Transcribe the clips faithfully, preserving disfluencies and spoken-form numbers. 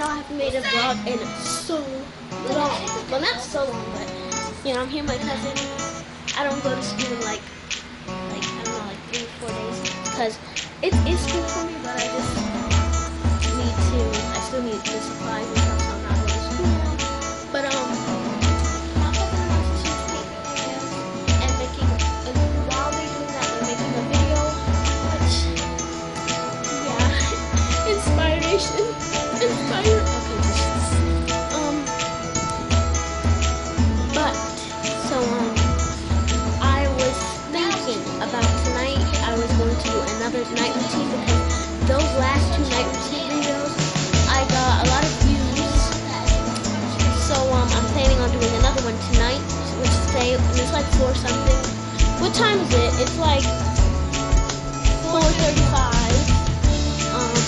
know I haven't made a vlog in so long. Well, not so long, but you know, I'm here with my cousin. I don't go to school in like, like I don't know, like three, four days because it is school for me, but I just need to. I still need the supplies and stuff, so I'm not going to school. But um, my cousin and my sister's making videos and making. And while they're doing that, they're making a video, which yeah, inspiration. Inspired. Okay, um, but so um, I was thinking about tonight. I was going to do another night routine because those last two night routine videos, I got a lot of views. So um, I'm planning on doing another one tonight, which today it's like four something. What time is it? It's like four thirty-five. Um.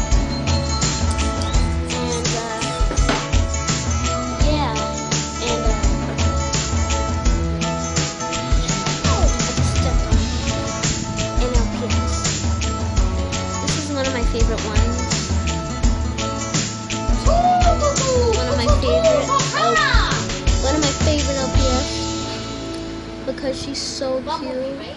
Favorite ones. One of my favorite L one of my favorite L P S because she's so cute.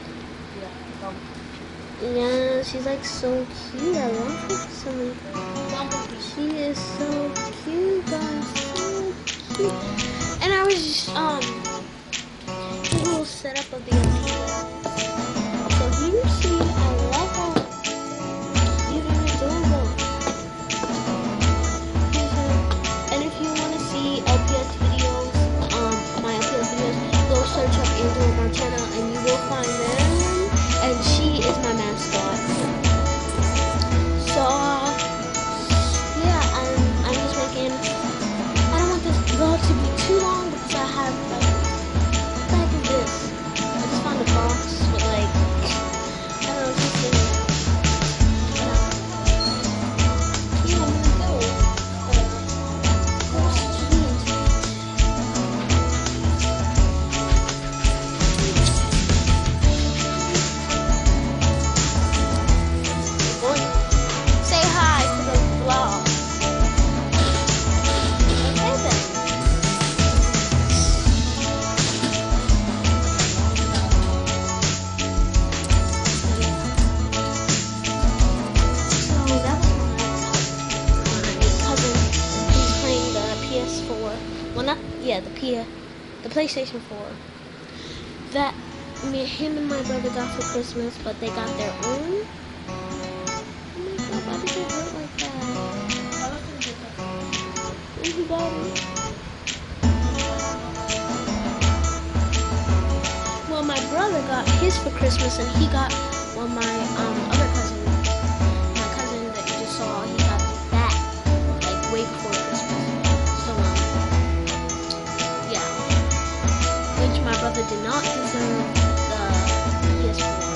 Yeah, she's like so cute. I love her so much. She is so cute, guys. So cute. And I was just um a little setup of the L P S. So here you see I love her. And if you want to see L P S videos, um, my L P S videos, go search up Angela Marchena and you will find them. And she is my mascot. So, uh, yeah, I'm, I'm just making, I don't want this vlog to be too long because I have, like, like this. I just found a box with, like, I don't know, something. Yeah, the P S, the PlayStation four that me, him and my brother got for Christmas, but they got their own. Oh my god, why did it hurt like that? And he got it. Well, my brother got his for Christmas, and he got, well, my um other cousin, my cousin that you just saw, he got that like way before Christmas. My brother did not deserve the P S four.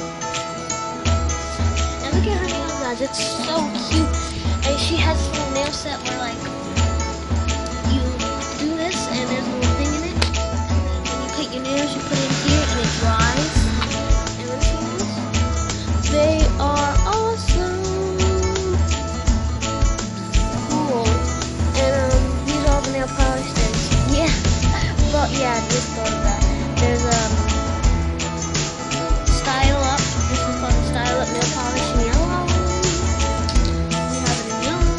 And look at her nails, guys. It's so cute. And she has this little nail set where, like, you do this and there's a little thing in it. And then when you paint your nails, you put it in here and it dries. And look at these. They are awesome. Cool. And um, these are all the nail polish things. Yeah. But yeah, I just thought of that. There's um Style Up. This is called Style Up nail polish in yellow. We have it in yellow.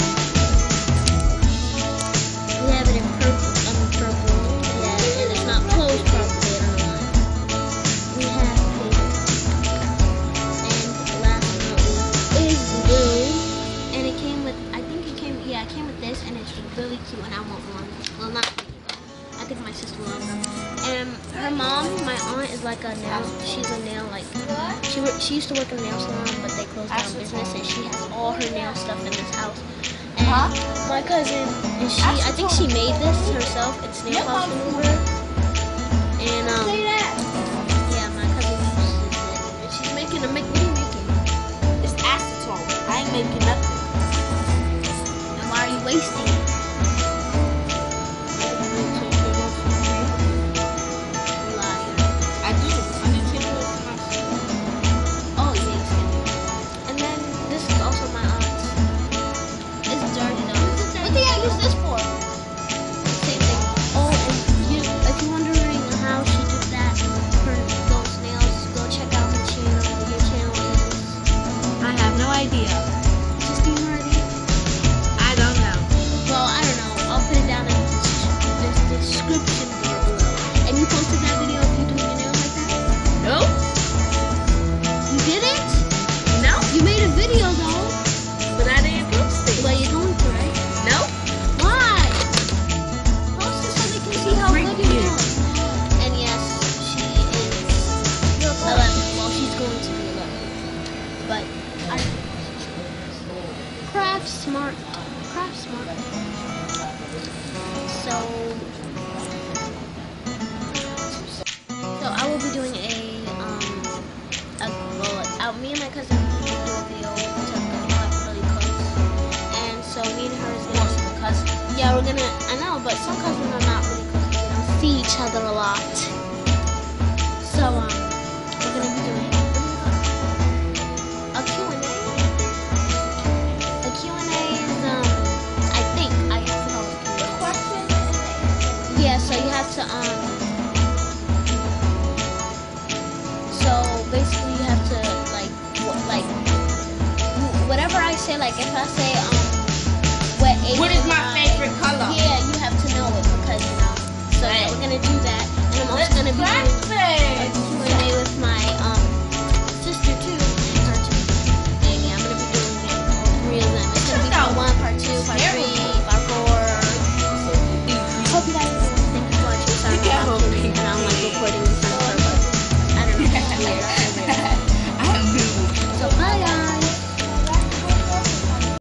We have it in purple. Um, purple. Yeah, and it's not closed properly. I don't know why. We have pink. And last but not least is blue. And it came with. I think it came. Yeah, it came with this, and it's really cute. And I want one. Well, not. I think my sister will love them. And her mom, my aunt, is like a nail. She's a nail like. She she used to work in a nail salon, but they closed down business, and she has all her nail stuff in this house. And my cousin, and she, I think she made this herself. It's nail polish remover. And um, yeah, my cousin uses it, and she's making a make. What are you making? It's acetone. I ain't making nothing. And why are you wasting it? I craft smart. Craft smart. So, so I will be doing a um a well, uh, me and my cousin will do a video because we're not really close, and so me and her is gonna. What's the cousin? Yeah, we're gonna. I know, but some cousins are not really close. They don't see each other a lot. So um, we're gonna be doing a Q and A. A Q and A is um, I think I forgot what the Question. Yeah, so you have to um. So basically, you have to like what like whatever I say. Like if I say um, what age What is am my I? favorite color? Yeah, you have to know it because you know. So yeah, Right. we're gonna do that, and I'm also Let's gonna be doing a practice. Q and A with my um.